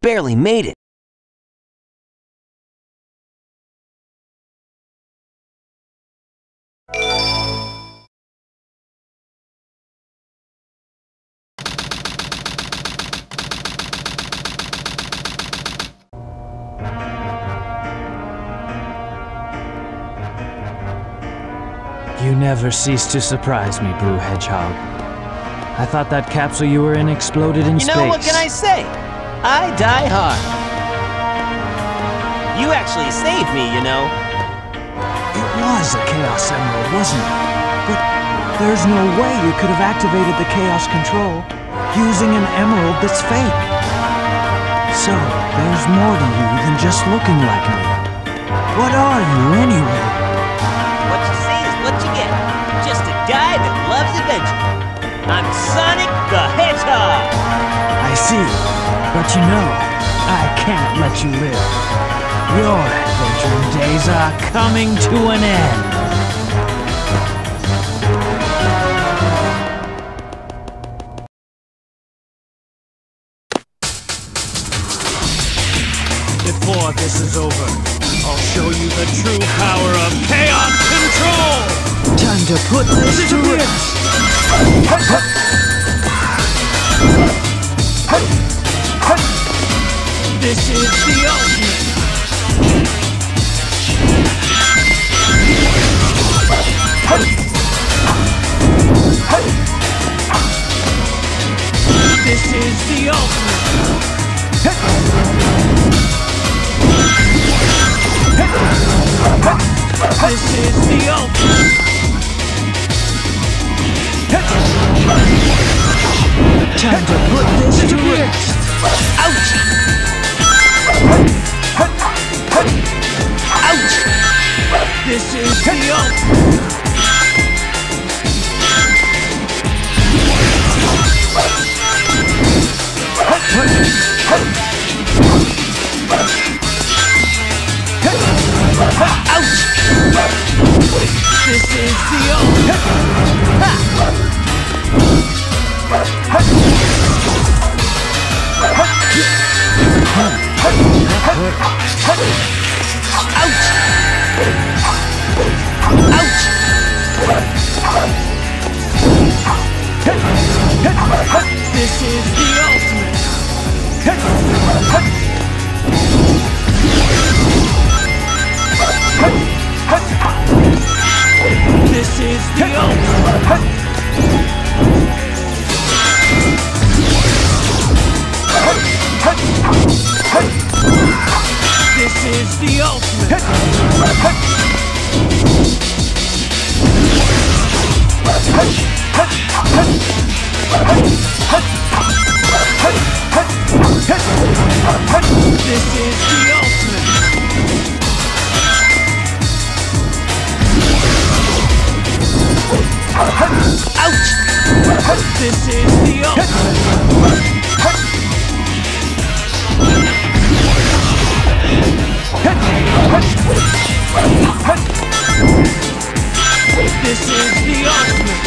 barely made it. You never cease to surprise me, Blue Hedgehog. I thought that capsule you were in exploded in space. You know, what can I say? I die hard. You actually saved me, you know. It was a Chaos Emerald, wasn't it? But there's no way you could have activated the Chaos Control using an emerald that's fake. So, there's more to you than just looking like me. What are you, anyway? What you see is what you get. Just a guy that loves adventure. I'm Sonic the Hedgehog! I see. But you know, I can't let you live. Your adventuring days are coming to an end. Before this is over, I'll show you the true power of Chaos Control! Time to put this to rest! This is the ultimate! This is the ultimate! This is the ultimate! Time to put this to rest! Ouch! Ouch! This is the ultimate! Ouch! This is the ultimate! Ouch! Ouch! This is the ultimate! This is the ultimate! This is the ultimate! This is the ultimate! Ouch! This is the ultimate! This is the ultimate!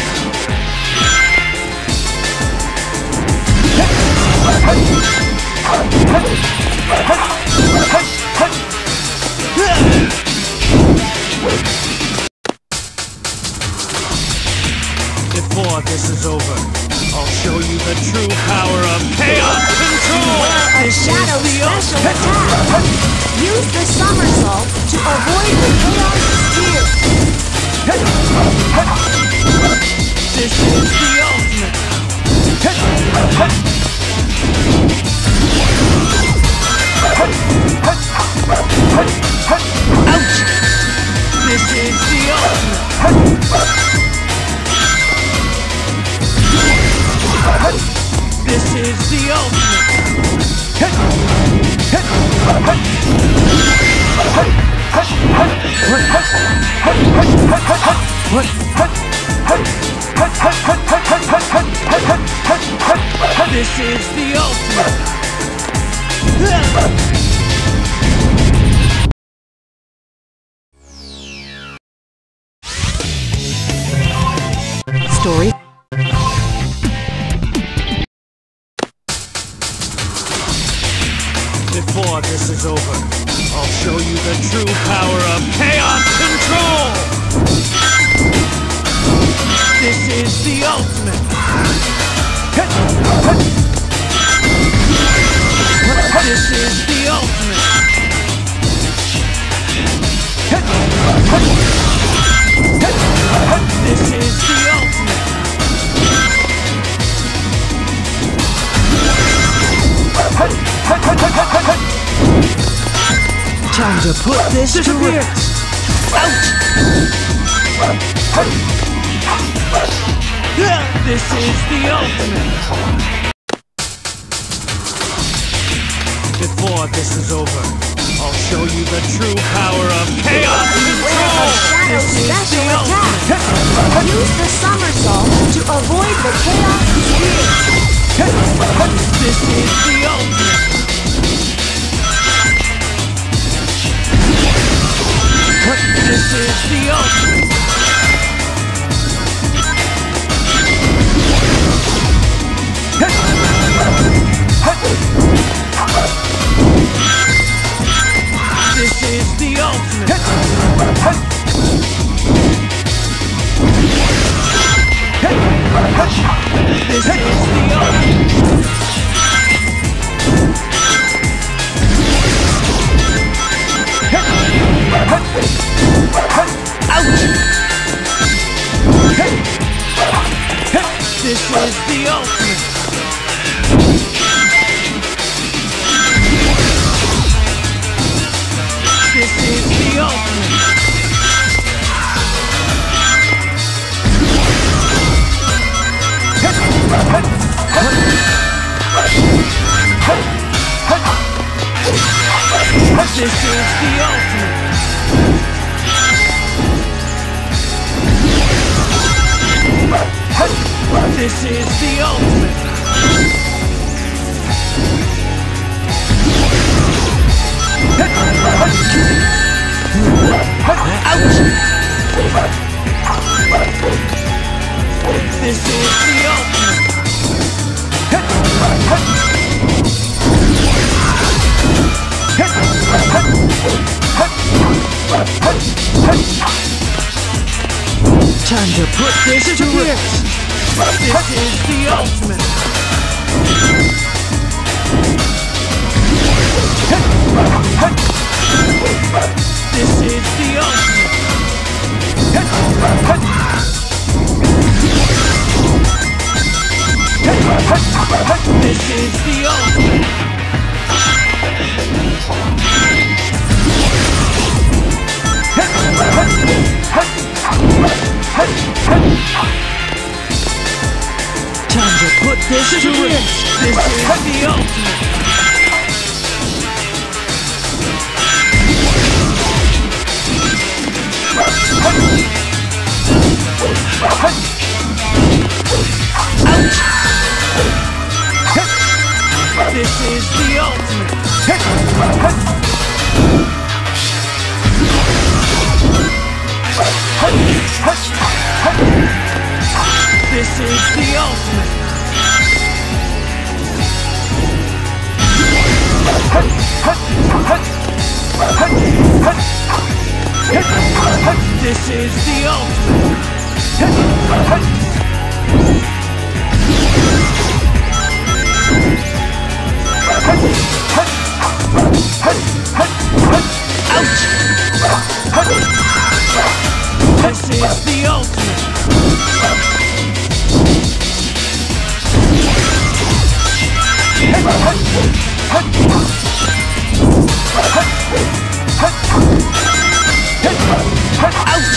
Before this is over, I'll show you the true power of Chaos Control! A shadow special attack! Use the somersault to avoid the Chaos Sphere! This is the ultimate! Ouch! This is the ultimate! This is the ultimate! This is the ultimate! Story. This is the ultimate. This is the ultimate. This is the ultimate. Time to put this to rest. Ouch! This is the ultimate. Before this is over, I'll show you the true power of chaos control. Shadow special attack. Use the somersault to avoid the chaos spear. This is the ultimate. This is the ultimate. This is the ultimate. This is the ultimate. Ouch! This is the ultimate. This is the ultimate. This is the ultimate. This is the ultimate. Ouch! This is the ultimate. Time to put this to rest. This is the ultimate. This is the ultimate. This is the ultimate. Time to put this to rest. This is the ultimate. Ouch! This is the ultimate. This is the ultimate. This is the ultimate. Ouch! This is the ultimate. Ouch!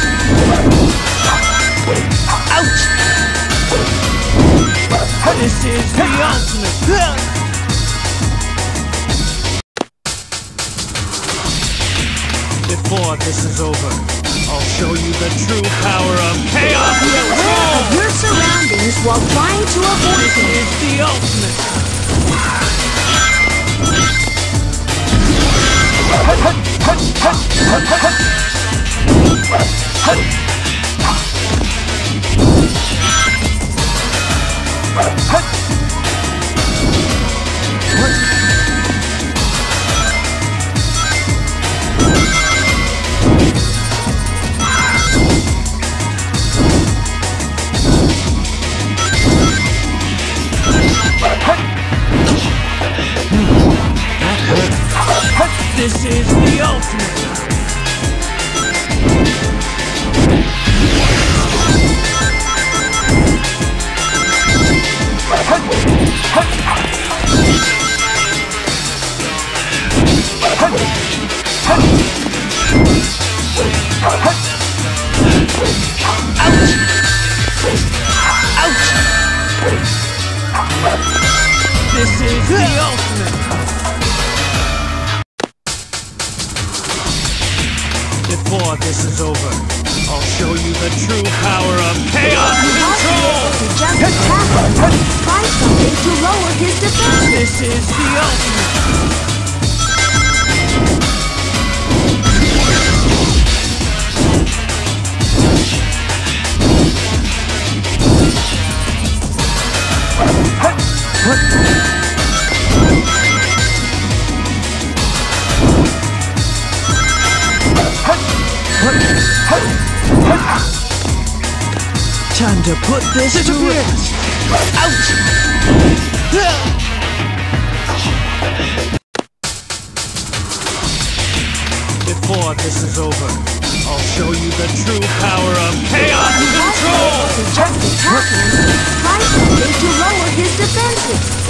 Ouch! This is the ultimate. Before this is over, I'll show you the true power of chaos control. Be aware of your surroundings while trying to avoid This them. is the ultimate. This is the ultimate. This is the ultimate. Before this is over, I'll show you the true power of chaos control! To just attack him, try something to lower his defense. This is the ultimate. Time to put this to rest. Ouch! Before this is over, I'll show you the true power of chaos control! To just attack him, try something to lower his defenses.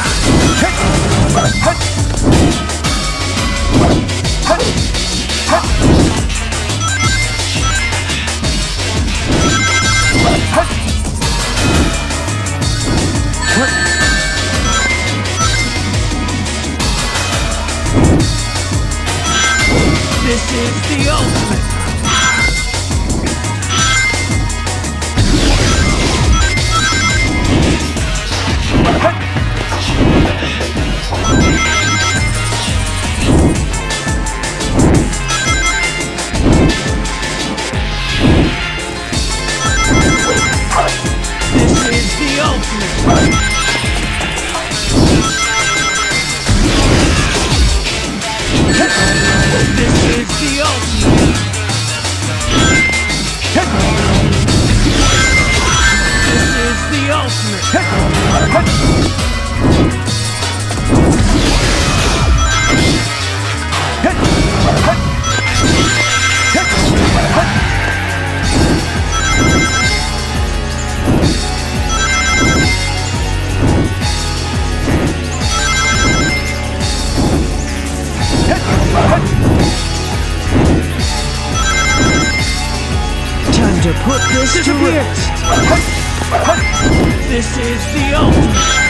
This is the ultimate. This is the ultimate. This is the ultimate. This is the ultimate. Time to put this to rest. This is the ultimate.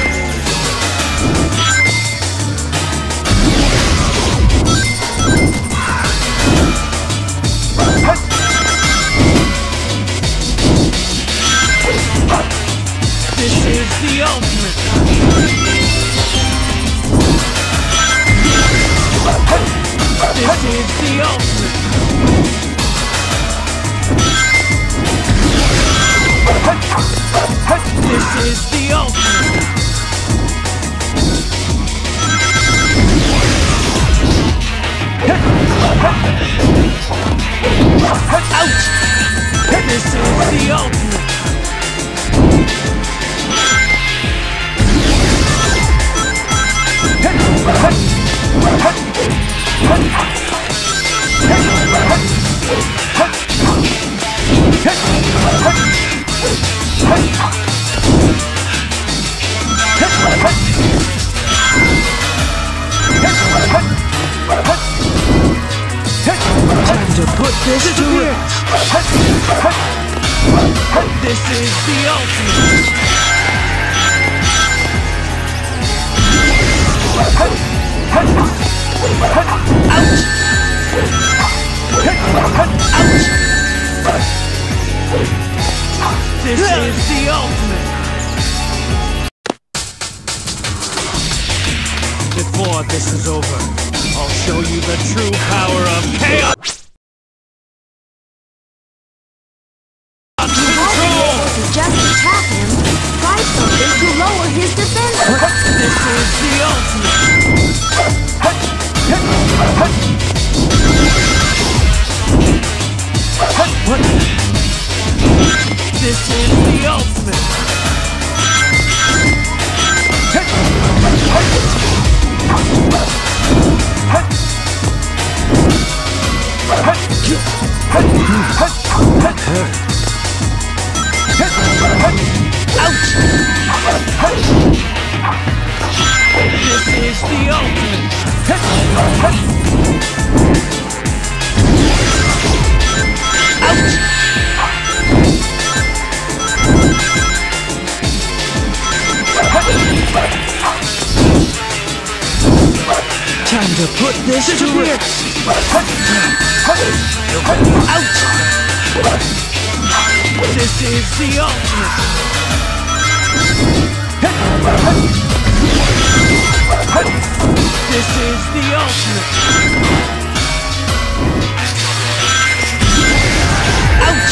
This is the ultimate. This is the ultimate. This is the ultimate. Ouch! This is the ultimate. Time to put this to rest. This is the ultimate. This is the ultimate. Before this is over, I'll show you the true power of chaos control! To just attack him, try something to lower his defenses. This is the ultimate. This is the ultimate. hurt. Ouch! This is the ultimate. Ouch! Time to put this to rest. Ouch! This is the ultimate. This is the ultimate. Ouch!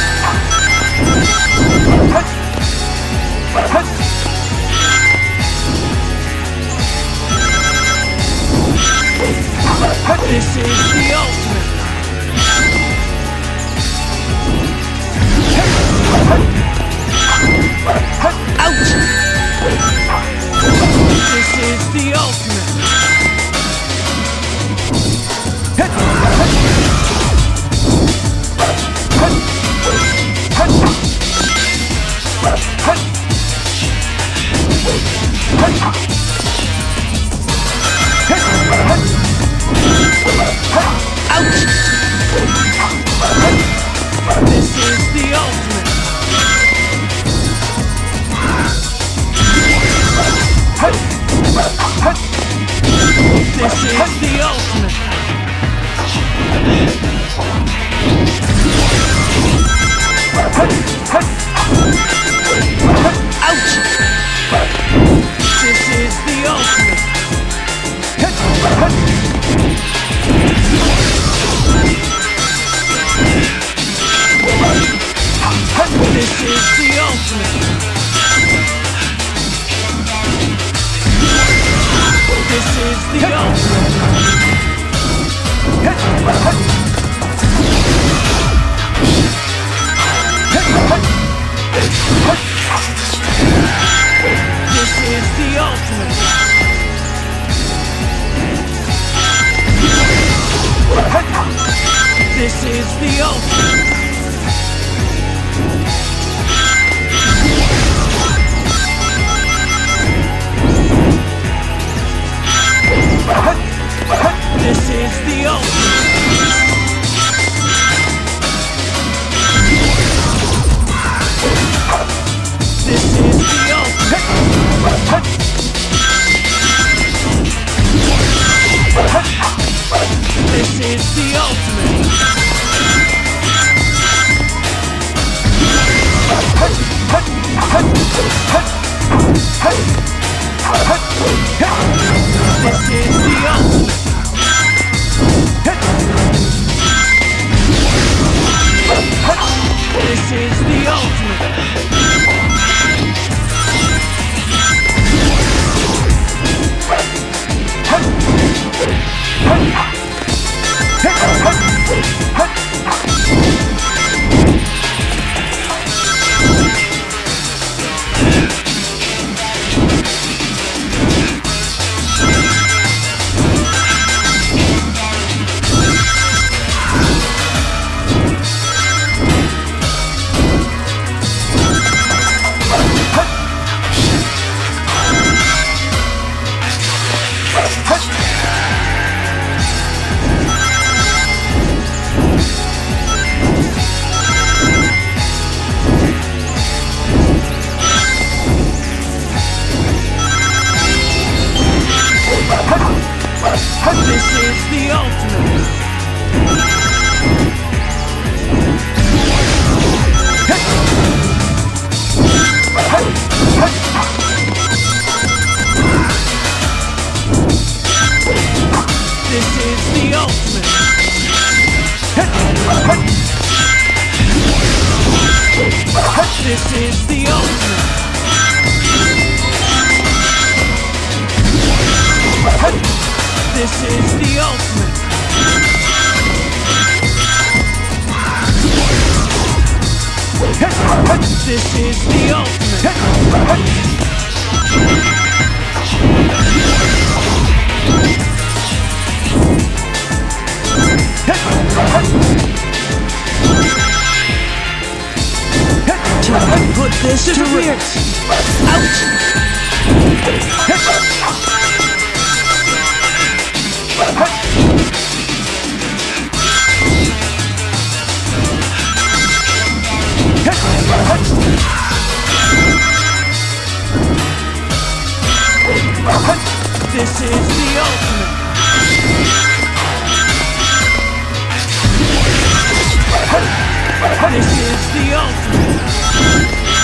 This is the ultimate. Ouch! This is the ultimate. Ouch! This is the ultimate. This is the ultimate. Ouch! This is the ultimate. This is the ultimate. This is the ultimate. This is the ultimate. This is the ultimate. This is the ultimate. This is the ultimate. This is the ultimate. This is the ultimate. This is the ultimate. This is the ultimate. This is the ultimate. This is the ultimate. This is the ultimate. This is the ultimate. to put this to rest. Ouch! This is the ultimate. This is the ultimate.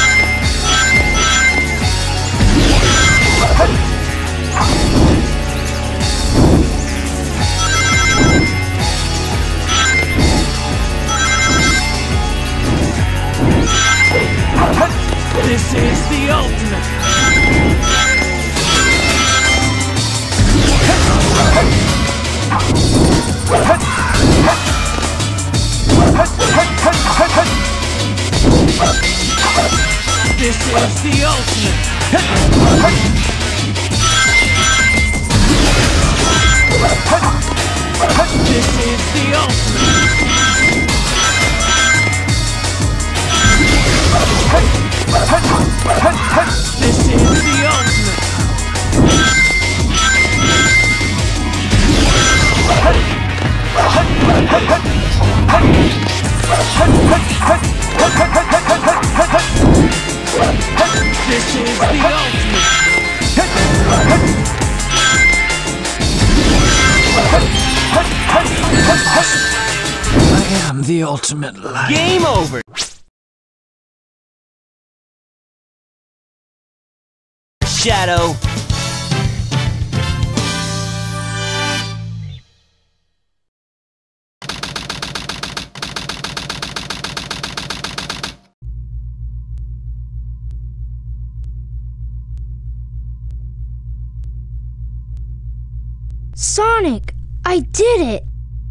This is the ultimate. This is the ultimate. This is the ultimate. This is the ultimate. This is the ultimate. I am the ultimate light. Game over! Shadow. Sonic, I did it!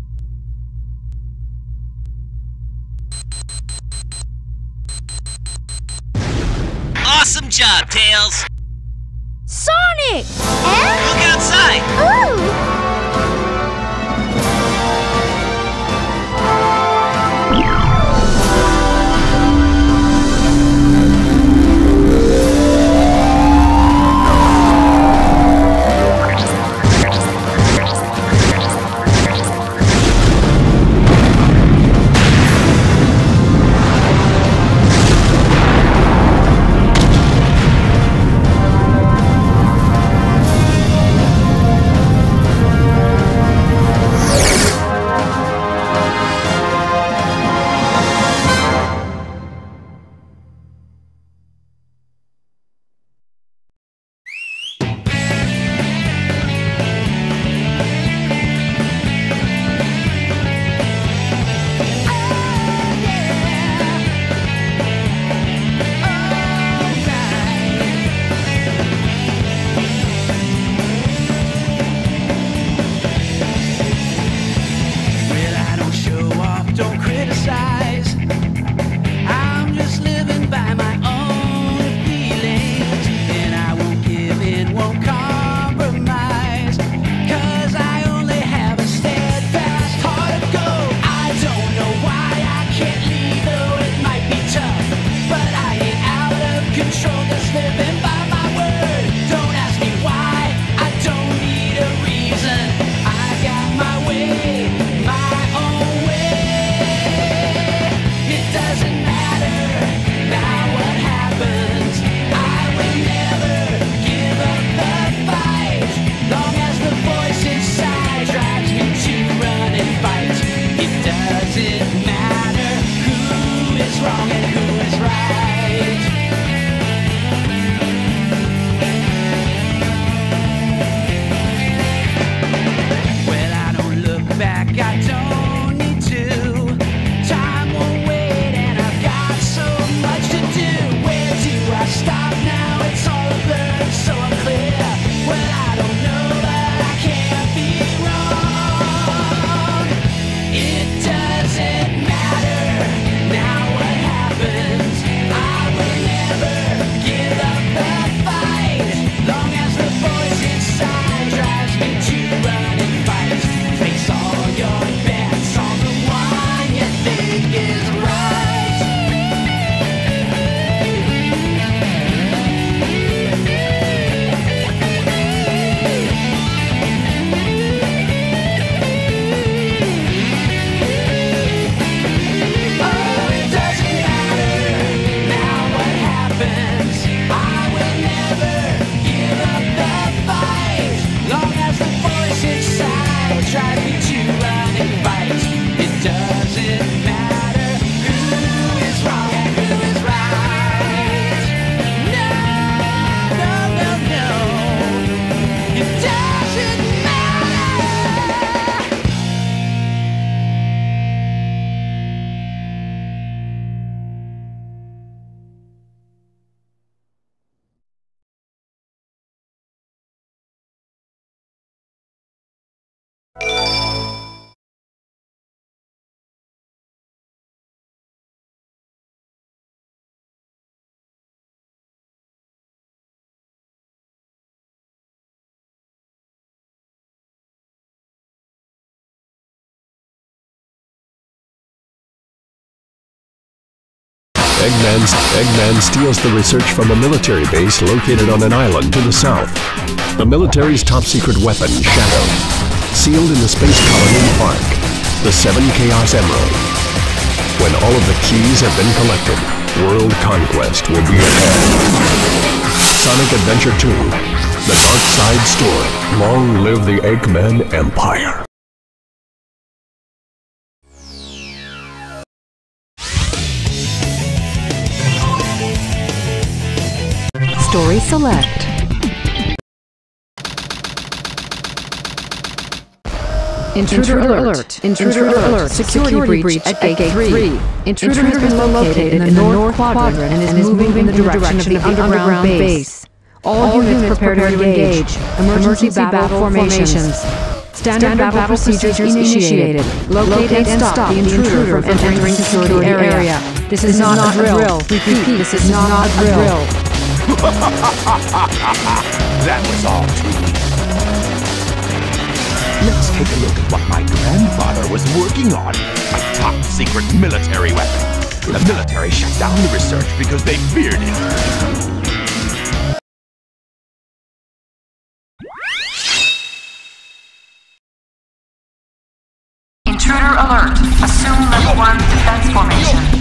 Awesome job, Tails! Sonic! Look outside! Ooh! Eggman steals the research from a military base located on an island to the south. The military's top-secret weapon, Shadow, sealed in the space colony Ark, the 7 Chaos Emerald. When all of the keys have been collected, world conquest will be at hand. Sonic Adventure 2, The Dark Side Story. Long live the Eggman Empire. Story select. Intruder alert! Intruder alert! Security breach at Gate 3. Intruder has been located in the north quadrant and is moving in the direction of the underground base. All units prepare to engage. Emergency battle formations. Standard battle procedures initiated. Locate and stop the intruder from entering the security area. This is not a drill. Repeat, this is not a drill. That was all too easy. Let's take a look at what my grandfather was working on. A top-secret military weapon. The military shut down the research because they feared it. Intruder alert. Assume level 1 defense formation.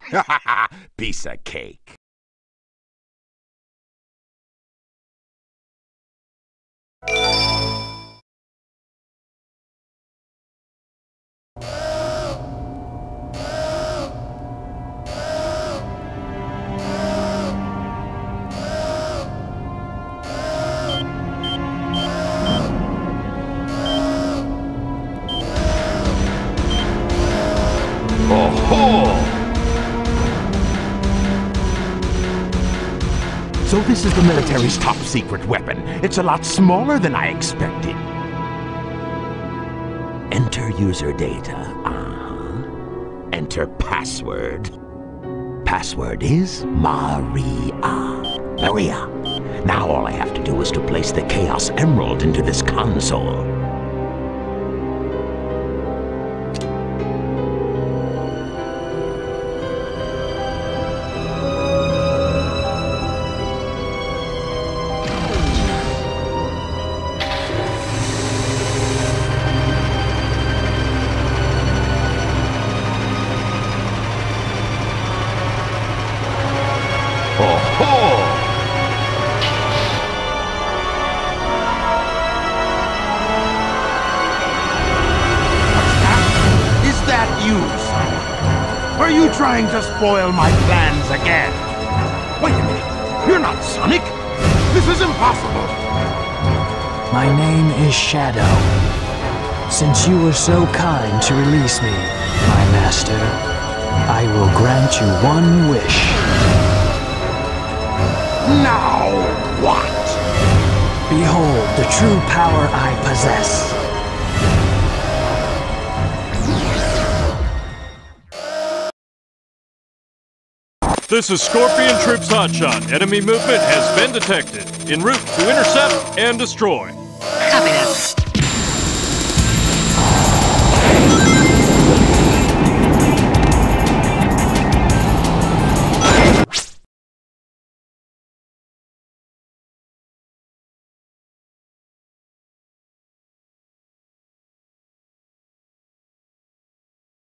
Piece of cake. So this is the military's top secret weapon. It's a lot smaller than I expected. Enter user data. Enter password. Password is Maria. Maria. Now all I have to do is to place the Chaos Emerald into this console. Are you trying to spoil my plans again? Wait a minute. You're not Sonic. This is impossible. My name is Shadow. Since you were so kind to release me, my master, I will grant you one wish. Now what? Behold the true power I possess. This is Scorpion Troops Hotshot. Enemy movement has been detected. En route to intercept and destroy.